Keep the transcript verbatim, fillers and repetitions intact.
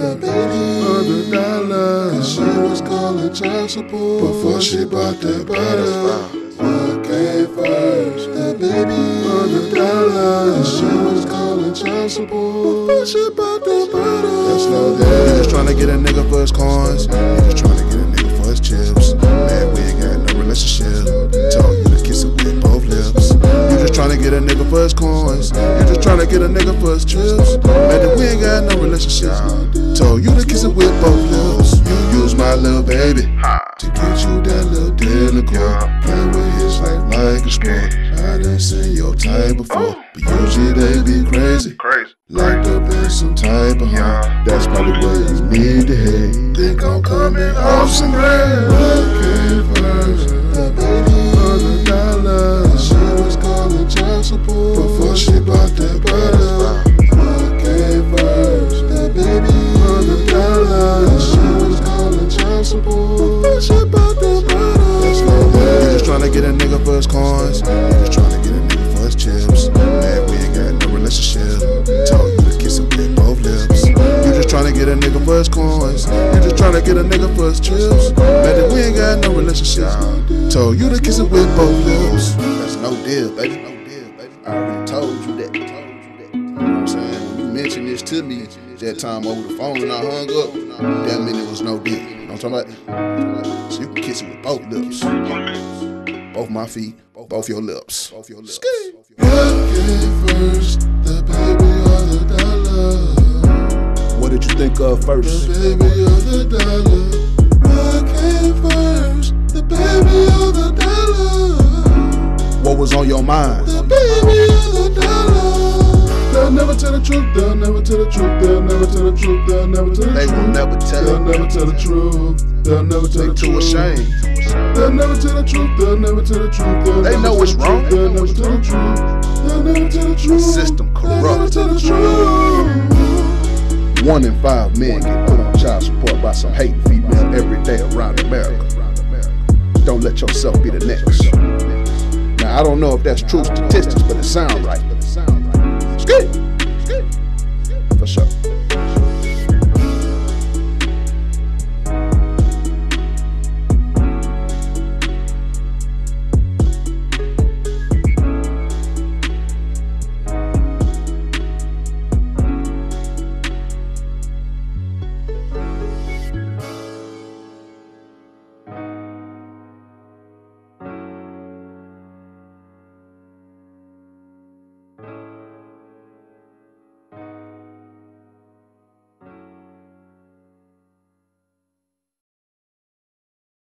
the baby of the dollar. Cause she was calling child support before she bought that butter. What came first? The baby of the dollar. Cause she was calling child support before she bought that butter. That's no deal. You just tryna get a nigga for his coins. You just tryna get a nigga for his chips. Man, we ain't got no relationship. Told you to kiss it with both lips. You just tryna get a nigga for his coins. You just tryna get a nigga for his chips. Man, we ain't got no relationship. Told you to kiss it with both lips. You use my little baby to get you that little dinner court. Play with his life like a sport. I done seen your type before, but usually they be crazy. Locked up in some type of home. That's probably where you need to head. Think I'm coming off some bread. What came first? The baby or the dollar? She was calling child support before she bought that butter. What came first? The baby or the dollar? She was calling child support before she bought that butter. That's no way. You just tryna get a nigga for his coins. You just tryna get a nigga for his chips. Man, we ain't got no relationship. Told you to kiss it with both lips. You just tryna get a nigga for his coins. You just tryna get a nigga for his chips. Man, we ain't got no relationship. Told you to kiss it with both lips. That's no deal, baby. No deal, baby. I already told you that. You know what I'm saying? When you mentioned this to me that time over the phone and I hung up, that meant it was no deal. You know what I'm talking about? So you can kiss it with both lips. Both my feet, both your lips. Both your lips. What came first, the baby or the dollar? What did you think of first? The baby or the dollar? What came first, the baby or the dollar? What was on your mind? The baby or the dollar? They'll never tell the truth, they'll never tell the truth, they'll never tell the truth, they'll never tell the truth. They will never tell They'll never tell the truth, they'll never tell the truth. Too ashamed. They'll never tell the truth, they'll never tell the truth. They know it's wrong. They'll never tell the truth, they'll never tell the truth. The system corrupt. They'll never tell the truth. One in five men get put on child support by some hating female every day around America. Don't let yourself be the next. Now, I don't know if that's true statistics, but it sounds right.